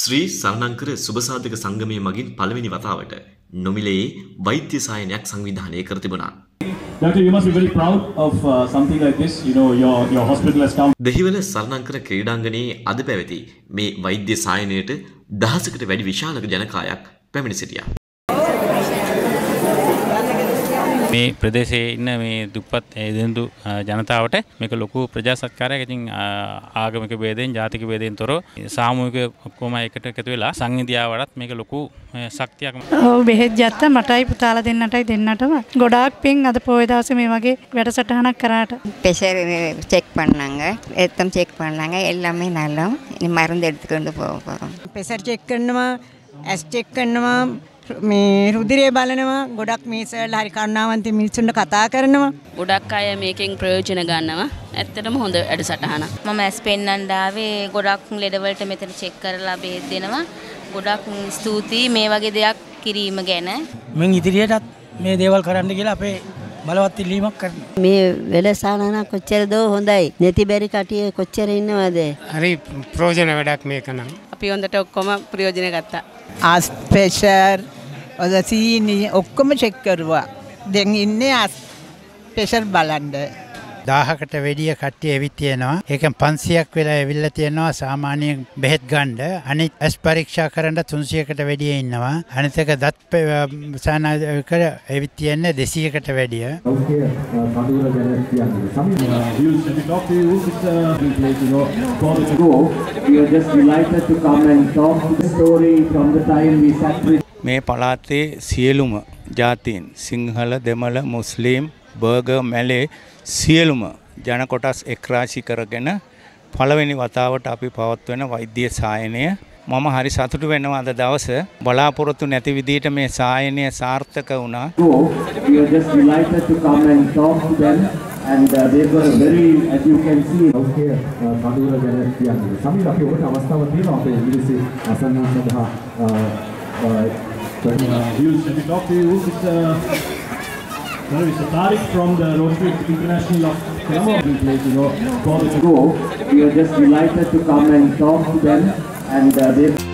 ශ්‍රී සරණංකර සුබසාධක සංගමයේ මගින් පළවෙනි වතාවට නොමිලේ වෛද්‍ය සායනයක් සංවිධානය කර තිබුණා. Doctor, you must be very proud of something like this. You know, your hospital has come. Dehiwala Saranankara ක්‍රීඩාංගණයේ අද පැවති මේ වෛද්‍ය සායනයට දහසකට වැඩි විශාල ජනකායක් පැමිණ සිටියා. මේ ප්‍රදේශයේ ඉන්න මේ දුප්පත් දෙඳු ජනතාවට මේක ලොකු ප්‍රජා සත්කාරයක්. ඉතින් ආගමික ભેදයෙන් ජාතික ભેදයෙන් තොරව සාමූහික ඔක්කොම එකට එකතු වෙලා සංහිඳියාවටත් මේක ලොකු ශක්තියක්. ඔව් බෙහෙත් ගත්තා මටයි පුතාලා දෙන්නටයි දෙන්නටම ගොඩාක් පිං අද පොයේ දවසේ මේ වගේ වැඩසටහනක් කරාට. ප්‍රෙෂර් செக் பண்ணாங்க ரத்தம் செக் பண்ணாங்க எல்லாமே நல்லா மருந்து எடுத்துக்கொண்டு போறோம். ප්‍රෙෂර් චෙක් කරනවා ඇස් චෙක් කරනවා මේ රුධිරය බලනවා ගොඩක් මේ සර්ලා හරි කරුණාවන්ත මිනිස්සුන්ට කතා කරනවා ගොඩක් අය මේකෙන් ප්‍රයෝජන ගන්නවා ඇත්තටම හොඳ වැඩසටහනක් මම ඇස් පෙන්නන්න ආවේ ගොඩක් ලෙඩ වලට මෙතන චෙක් කරලා බෙහෙත් දෙනවා ගොඩක් ස්තුතියි මේ වගේ දෙයක් කිරීම ගැන මම ඉදිරියටත් මේ දේවල් කරන්න කියලා අපේ බලවත් ඉල්ලීමක් කරනවා මේ වැඩසටහන කොච්චරද හොඳයි නැති බැරි කටිය කොච්චර ඉන්නවද හරි ප්‍රයෝජන වැඩක් මේක නම් අපි හොඳට ඔක්කොම ප්‍රයෝජන ගත්තා ආස් ප්‍රෙෂර් ඔදසීනි ඔක්කොම චෙක් කරුවා දැන් ඉන්නේ ආස් ප්‍රෙෂර් බලන්න 1000කට වැඩිය කට්ටිය ඇවිත් තියෙනවා ඒකෙන් 500ක් වෙලා ඇවිල්ලා තියෙනවා සාමාන්‍ය බෙහෙත් ගන්න අනිත් ඇස් පරීක්ෂා කරන්න 300කට වැඩිය ඉන්නවා අනිත් එක දත් සානායක ඇවිත් තියෙන්නේ 200කට වැඩිය මේ පළාතේ සියලුම ජාතීන් සිංහල දෙමළ මුස්ලිම් බර්ගර් මැලේ සියලුම ජන කොටස් එක්රාශී කරගෙන පළවෙනි වතාවට අපි පවත්වන වෛද්‍ය සායනය මම හරි සතුටු වෙනවා අද දවස බලාපොරොත්තු නැති විදිහට මේ සායනය සාර්ථක වුණා. We are just delighted to come and talk to them and they were very, as you can see, okay, Kaduwela ගැන කියන්නේ. සමීර අපි ඔබට අවස්ථාවක් දෙනවා අපේ ඉංග්‍රීසි අසන්නන් සඳහා views to talk to you. It's Tariq from the Rotary International of Colombo. We are just delighted to come and talk to them and they